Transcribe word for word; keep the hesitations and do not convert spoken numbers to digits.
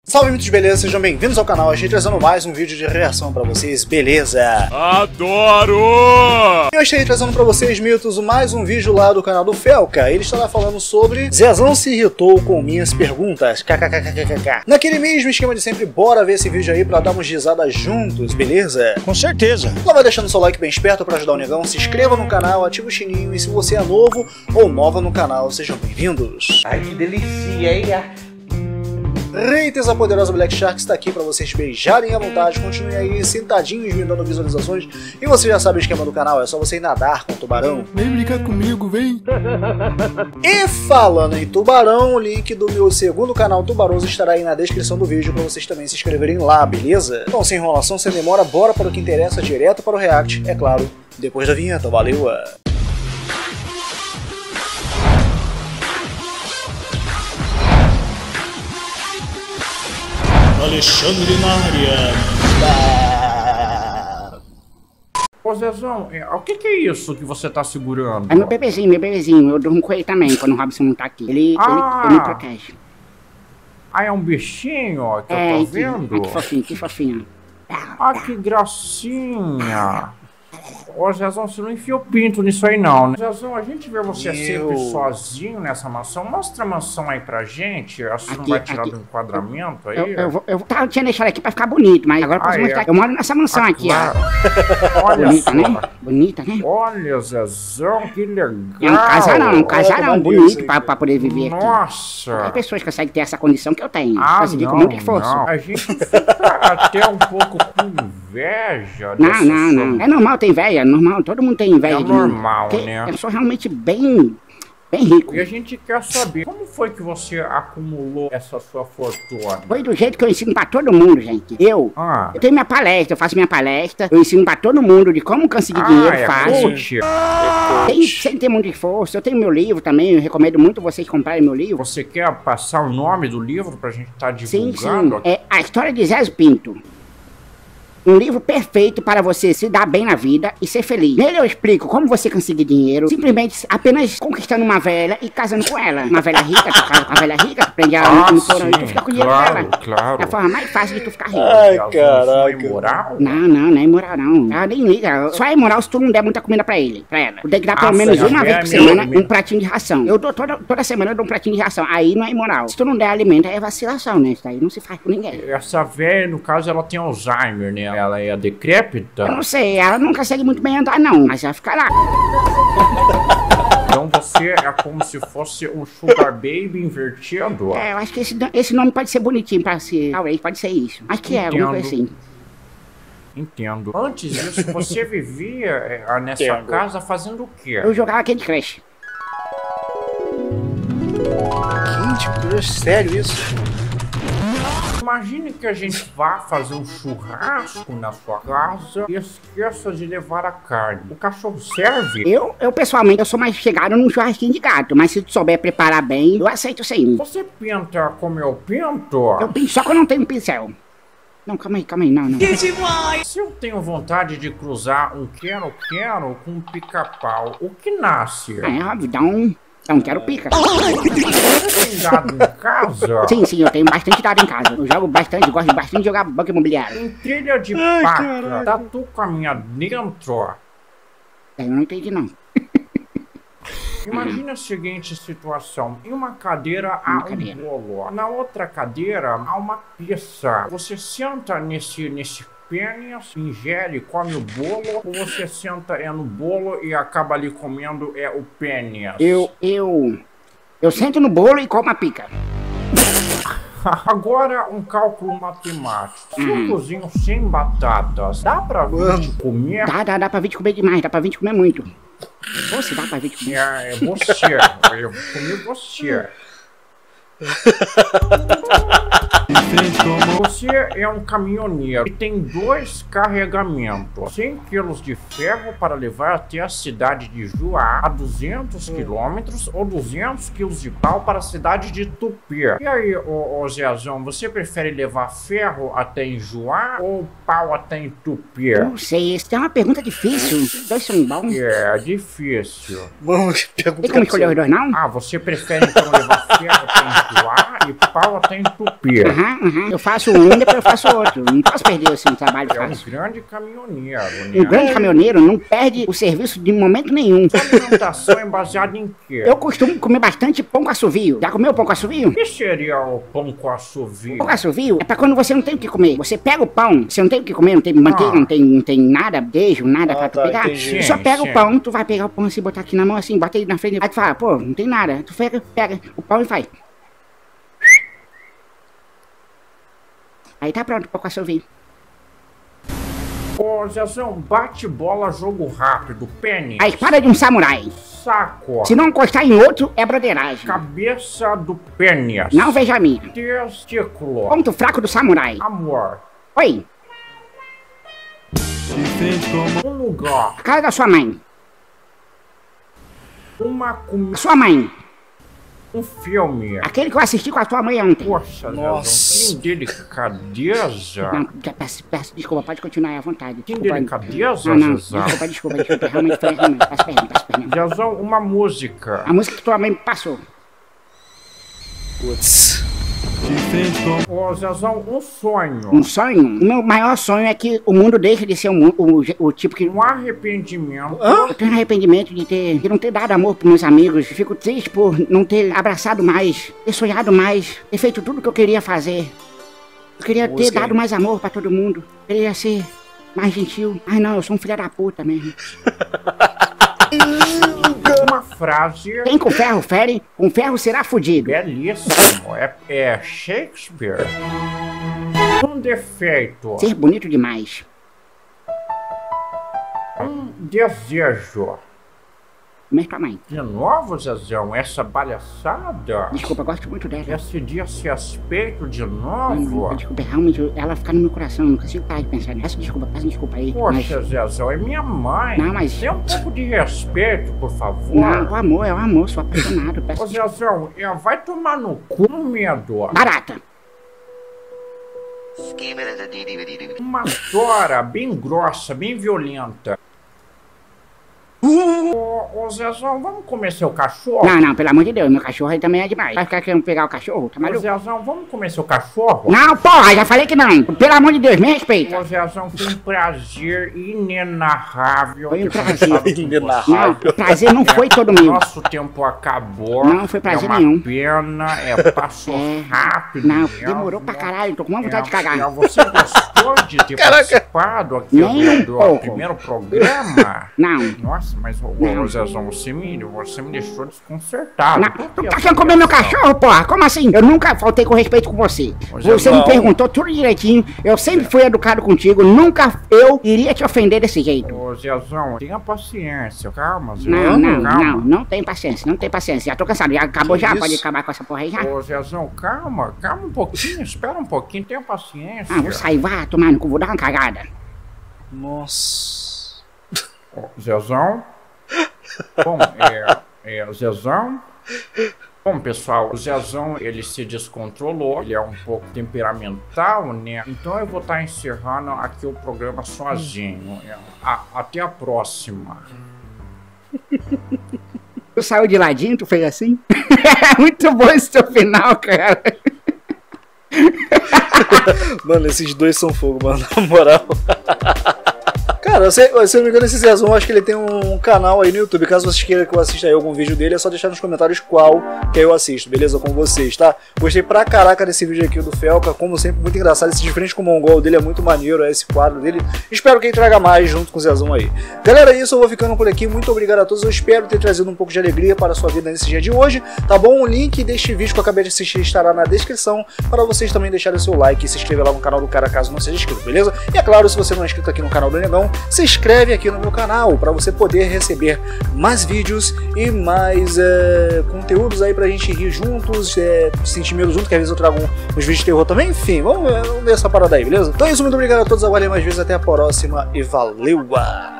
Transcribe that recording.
Salve, mitos, beleza? Sejam bem-vindos ao canal. A gente trazendo mais um vídeo de reação pra vocês, beleza? Adoro! Eu estarei trazendo pra vocês, mitos, mais um vídeo lá do canal do Felca. Ele estará falando sobre Zezão se irritou com minhas perguntas. KKKKKK. Naquele mesmo esquema de sempre, bora ver esse vídeo aí pra darmos risadas juntos, beleza? Com certeza. Já vai deixando seu like bem esperto pra ajudar o negão, se inscreva no canal, ativa o sininho e se você é novo ou nova no canal, sejam bem-vindos. Ai, que delícia, hein? Reiters, a poderosa Black Shark está aqui para vocês beijarem à vontade. Continuem aí sentadinhos me dando visualizações. E você já sabe o esquema do canal, é só você ir nadar com o tubarão. Vem brincar comigo, vem. E falando em tubarão, o link do meu segundo canal Tubaroso estará aí na descrição do vídeo para vocês também se inscreverem lá, beleza? Então, sem enrolação, sem demora, bora para o que interessa, direto para o react, é claro, depois da vinheta. Valeu! Alexandre na área. Ô Zezão, é, o que, que é isso que você tá segurando? É meu bebezinho, meu bebezinho. Eu durmo com ele também quando o Robson não tá aqui. Ele, Ah. ele, ele me protege. Ah, é um bichinho, ó, que É, eu tô que, vendo? ah, que fofinho, que fofinho. Ah, que gracinha. Ô Zezão, você não enfia o pinto nisso aí não, né? Zezão, a gente vê você Meu. sempre sozinho nessa mansão. Mostra a mansão aí pra gente. Acho que não Aqui, vai tirar aqui. do enquadramento aí. Eu, eu, vou- eu tava tinha deixado aqui pra ficar bonito, mas agora eu posso Ah, é? mostrar. Eu moro nessa mansão Ah, aqui, claro. ó. Olha Bonita, só. né? Bonita, né? Olha, Zezão, que legal. É um casarão, um Olha casarão como bonito isso aí, pra, pra poder viver aqui. Nossa. Tem pessoas que conseguem ter essa condição que eu tenho. Ah, Consegui não, com muito esforço. não. A gente fica até um pouco com inveja Não, dessa não, sua- não. É normal ter inveja, é normal. Todo mundo tem inveja É de mim. normal, Porque né? Eu sou realmente bem, bem rico. E a gente quer saber, como foi que você acumulou essa sua fortuna? Foi do jeito que eu ensino pra todo mundo, gente. Eu, Ah, eu tenho minha palestra, eu faço minha palestra, eu ensino pra todo mundo de como conseguir ah dinheiro é fácil. coach. Tem, sem ter muito esforço. Eu tenho meu livro também, eu recomendo muito vocês comprarem meu livro. Você quer passar o nome do livro pra gente estar Sim, divulgando? sim. É A História de Zé Pinto. Um livro perfeito para você se dar bem na vida e ser feliz. Nele eu explico como você conseguir dinheiro, simplesmente apenas conquistando uma velha e casando com ela. Uma velha rica, tu casa com a velha rica, tu prende ela Ah, no porão e tu sim, fica com o dinheiro claro, dela. claro. É a forma mais fácil de tu ficar rico. Ai, Isso caraca. é imoral? Não, não, não é imoral não. Ela nem liga. Só é imoral se tu não der muita comida pra ele, pra ela. Tu tem que dar pelo Ah, menos sim, uma a vez velha por me- semana me- um pratinho de ração. Eu dou toda, toda semana eu dou um pratinho de ração. Aí não é imoral. Se tu não der alimento, aí é vacilação, né? Isso aí não se faz com ninguém. Essa velha, no caso, ela tem Alzheimer, né? Ela é decrépita? Eu não sei, ela não consegue muito bem andar não, mas ela fica lá. Então você é como se fosse um sugar baby invertido? É, eu acho que esse, no- esse nome pode ser bonitinho pra ser. Talvez, pode ser isso. Acho que é, alguma coisa assim. Entendo. Antes disso, você vivia é, nessa Entendo. casa fazendo o quê? Eu jogava Candy Crush. Gente, sério isso? Imagine que a gente vá fazer um churrasco na sua casa e esqueça de levar a carne. O cachorro serve? Eu, eu pessoalmente, eu sou mais chegado num churrasquinho de gato, mas se tu souber preparar bem, eu aceito sim. Você pinta como eu pinto? Eu pinto só que eu não tenho pincel. Não, calma aí, calma aí, não, não. Se eu tenho vontade de cruzar um quero-quero com um pica-pau, o que nasce? Ah, é óbvio, dá um. Dá um quero pica. Você tem gado em casa? Sim, sim, eu tenho bastante dado em casa. Eu jogo bastante, gosto bastante de jogar banco imobiliário. Em trilha de Ai, paca, caralho. tatu caminha dentro. Eu não entendi, não. Imagina a seguinte situação: em uma cadeira há Uma um cadeira. bolo, na outra cadeira há uma pizza. Você senta nesse, nesse pênis, ingere, come o bolo, ou você senta é no bolo e acaba ali comendo é o pênis? Eu, eu. Eu sento no bolo e como a pica. Agora um cálculo matemático. Se Uhum. eu cozinho sem batatas, dá pra gente comer? Dá, dá, dá pra vir comer demais, dá pra vir comer muito. Ou se dá pra vir comer. É, é você, eu comi você. Você é um caminhoneiro e tem dois carregamentos. cem quilos de ferro para levar até a cidade de Juá a duzentos quilômetros ou duzentos quilos de pau para a cidade de Tupi. E aí, ô, ô Zezão, você prefere levar ferro até em Juá ou pau até em Tupi? Não sei, isso é uma pergunta difícil. Os dois são bons. É difícil. Vamos, pergunta Tem como escolher os dois, não? Ah, você prefere então levar ferro até em Juá de pau até entupir. Aham, aham. Eu faço um, depois eu faço outro. Não posso perder assim, o trabalho É um fácil. grande caminhoneiro, né? Um grande caminhoneiro não perde o serviço de momento nenhum. Sua alimentação é baseada em quê? Eu costumo comer bastante pão com assovio. Já comeu pão com assovio? O que seria o pão com assovio? Pão com assovio é pra quando você não tem o que comer. Você pega o pão, você não tem o que comer, não tem manteiga, Ah. não tem, não tem nada, beijo, nada Ah, pra tu tá, pegar. entendi. Tu só Sim, pega sim. o pão, tu vai pegar o pão assim, botar aqui na mão assim, bota ele na frente. Aí tu fala, pô, não tem nada. Tu pega, pega o pão e faz. Aí tá pronto o pão com assovio. Ô, Zezão, bate bola, jogo rápido, pênis, A espada de um samurai. saco, Se não encostar em outro, é broderagem. cabeça do pênis, Não veja a minha. testículo, Ponto fraco do samurai. amor, Oi, um lugar, a casa da sua mãe. uma A comida, sua mãe. um filme. Aquele que eu assisti com a sua mãe ontem. Poxa, Nossa. Zezão, que delicadeza. Não, peço, peço desculpa, pode continuar à vontade. Que Desculpa. delicadeza, Não, não, Zezão. desculpa, desculpa, desculpa, realmente foi, realmente, peço perdão, peço perdão. Zezão, uma música. A música que tua mãe me passou. Putz. Ô, Zezão, um sonho. Um sonho? O meu maior sonho é que o mundo deixe de ser o, mu- o, o tipo que... Um arrependimento. Eu tenho arrependimento de, ter, de não ter dado amor pros meus amigos. Fico triste por não ter abraçado mais, ter sonhado mais, ter feito tudo que eu queria fazer. Eu queria ter Música, dado hein? mais amor pra todo mundo. Eu queria ser mais gentil. Ai não, eu sou um filho da puta mesmo. Uma frase Quem com ferro fere, com ferro será fudido. belíssimo. É, é Shakespeare. Um defeito. Ser bonito demais. Um desejo. Mas tua mãe. De novo, Zezão, essa palhaçada? Desculpa, eu gosto muito dela. Esse dia se respeito de Hum, novo? Desculpa, realmente ela fica no meu coração, eu não consigo parar de pensar nessa. Desculpa, peço desculpa aí. Poxa, Zezão, é minha mãe. Não, mas- Dê um pouco de respeito, por favor. Não, o amor, é o amor, sou apaixonado. Peço Ô, desculpa. Zezão, é, vai tomar no cu, medo. Barata. Uma tora bem grossa, bem violenta. Ô, ô, Zezão, vamos comer seu cachorro? Não, não, pelo amor de Deus, meu cachorro aí também é demais. Vai ficar querendo pegar o cachorro? Tá Ô, maluco? Zezão, vamos comer seu cachorro? Não, porra, já falei que não. Pelo amor de Deus, me respeita. Ô, Zezão, foi um prazer inenarrável. Foi um ter prazer. conversado com Inenarrável. você. Não, o prazer não foi todo meu. Nosso tempo acabou. Não foi prazer é uma nenhum. pena, é passou É. rápido. Não, mesmo. demorou pra caralho, tô com uma vontade de É, cagar. Você gostou de ter participado aqui Nem um do, do pouco. primeiro programa? Não. Nossa, mas ô, Não. ô, Zezão, você me, você me deixou desconcertado. Não, Por tu que tá essa querendo comer meu reação? cachorro, porra? Como assim? Eu nunca faltei com respeito com você. Ô, Você Zezão. me perguntou tudo direitinho, eu sempre fui educado contigo, nunca eu iria te ofender desse jeito. Ô, Zezão, tenha paciência, calma, Zezão. Não, não, calma. não, não tem paciência, não tem paciência. Já tô cansado, já acabou Que já, isso? pode acabar com essa porra aí já. Ô, Zezão, calma, calma um pouquinho, espera um pouquinho, tenha paciência. Ah, vou sair, vá tomar no cu, vou dar uma cagada. Nossa. Ô, Zezão? Bom, é, é, Zezão? Bom, pessoal, o Zezão, ele se descontrolou, ele é um pouco temperamental, né? Então eu vou estar encerrando aqui o programa sozinho. É, a- até a próxima. Tu saiu de ladinho, tu fez assim? Muito bom esse teu final, cara. Mano, esses dois são fogo, mano, na moral. Cara, se, se eu não me engano, esse Zezão, acho que ele tem um canal aí no YouTube. Caso vocês queiram que eu assista aí algum vídeo dele, é só deixar nos comentários qual que aí eu assisto, beleza? Com vocês, tá? Gostei pra caraca desse vídeo aqui do Felca, como sempre, muito engraçado. Esse de frente com o Mongol dele é muito maneiro, é esse quadro dele. Espero que ele traga mais junto com o Zezão aí. Galera, é isso, eu vou ficando por aqui. Muito obrigado a todos. Eu espero ter trazido um pouco de alegria para a sua vida nesse dia de hoje, tá bom? O link deste vídeo que eu acabei de assistir estará na descrição para vocês também deixarem seu like e se inscrever lá no canal do cara caso não seja inscrito, beleza? E é claro, se você não é inscrito aqui no canal do Negão, se inscreve aqui no meu canal para você poder receber mais vídeos e mais é, conteúdos aí pra gente rir juntos, é, sentir medo junto, que às vezes eu trago um, uns vídeos de terror também. Enfim, vamos, vamos ver essa parada aí, beleza? Então é isso, muito obrigado a todos, aguardem mais vezes, até a próxima e valeu!